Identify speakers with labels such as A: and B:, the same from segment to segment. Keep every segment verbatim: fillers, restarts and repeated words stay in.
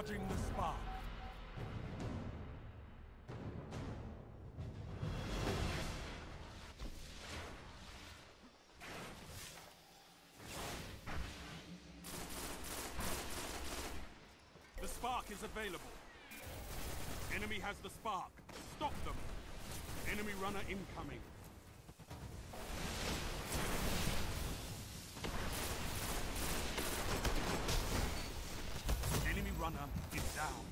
A: Charging the spark. The spark is available. Enemy has the spark. Stop them. Enemy runner incoming. Enemy runner is down.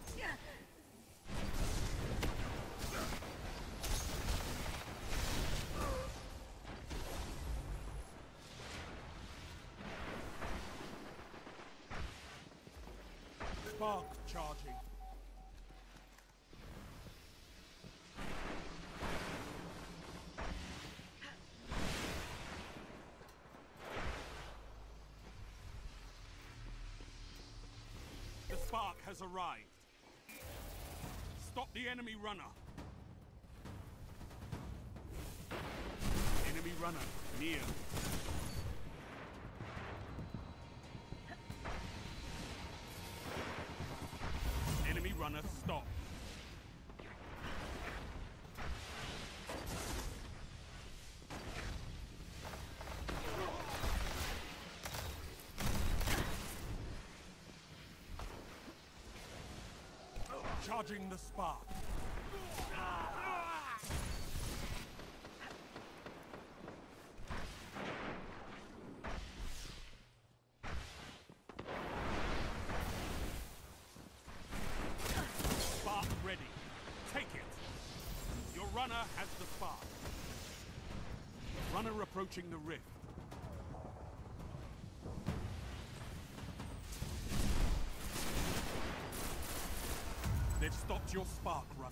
A: Spark charging. The spark has arrived. Stop the enemy runner. Enemy runner near. Enemy runner stop. Charging the spark. Spark ready. Take it. Your runner has the spark. Runner approaching the rift. They've stopped your spark, runner.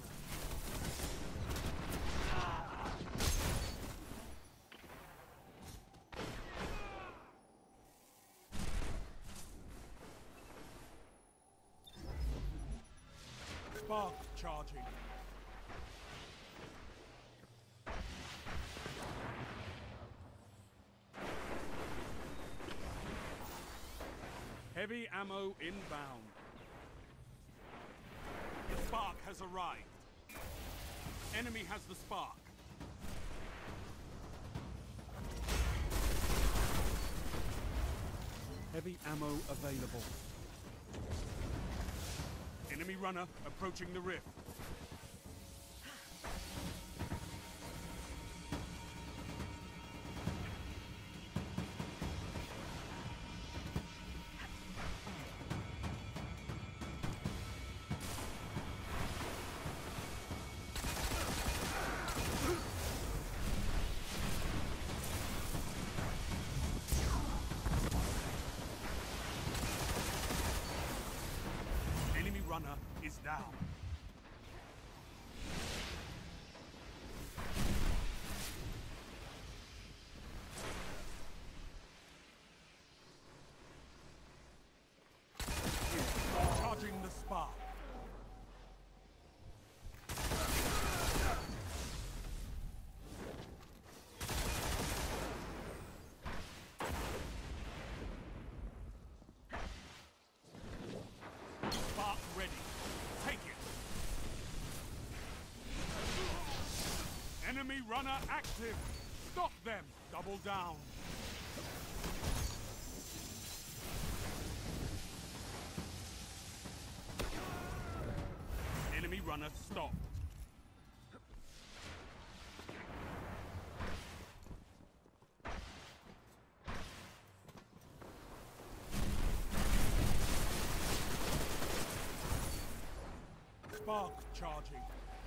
A: Spark charging. Heavy ammo inbound. The spark has arrived. Enemy has the spark. Heavy ammo available. Enemy runner approaching the rift. Runner is down. Charging the spark. Ready. Take it. Enemy runner active. Stop them. Double down. Enemy runner stop. Spark charging.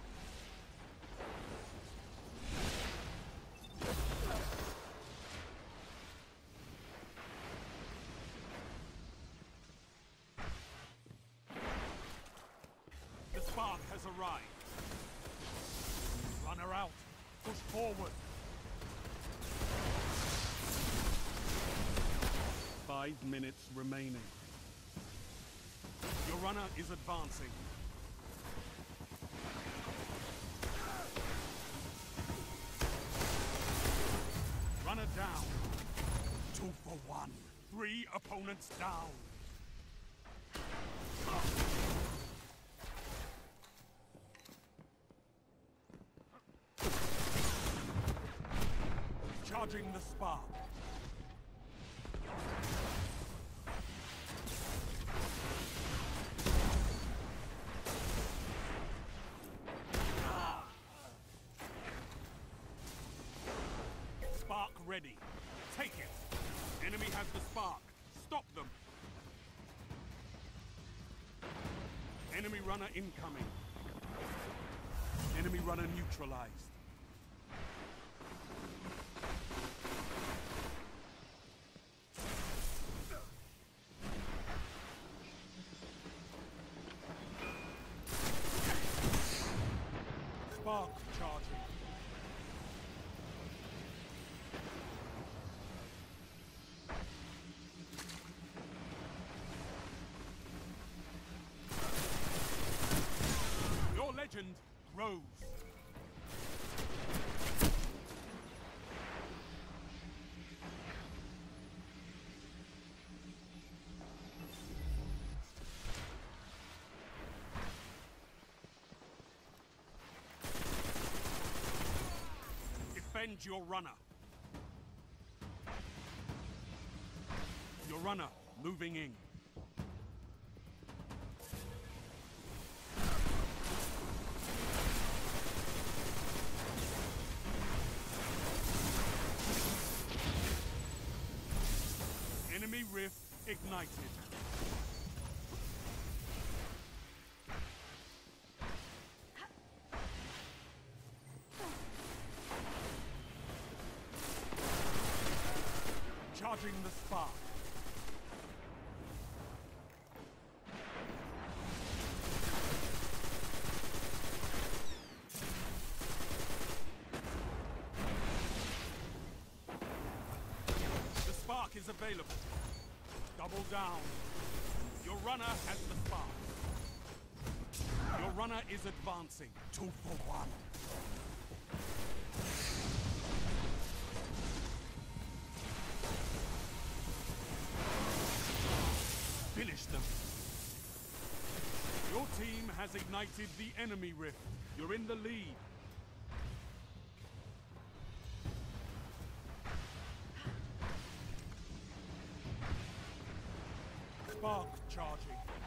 A: The spark has arrived. Runner out. Push forward. Five minutes remaining. Your runner is advancing. Runner down. Two for one. Three opponents down. Charging the spark. Spark ready. Take it. Enemy has the spark. Stop them. Enemy runner incoming. Enemy runner neutralized. Spark charging. Your legend grows. Defend your runner. Your runner moving in. Enemy rift ignited. Charging the spark. The spark is available. Double down. Your runner has the spark. Your runner is advancing. Two for one. Finish them. Your team has ignited the enemy rift. You're in the lead. Spark charging.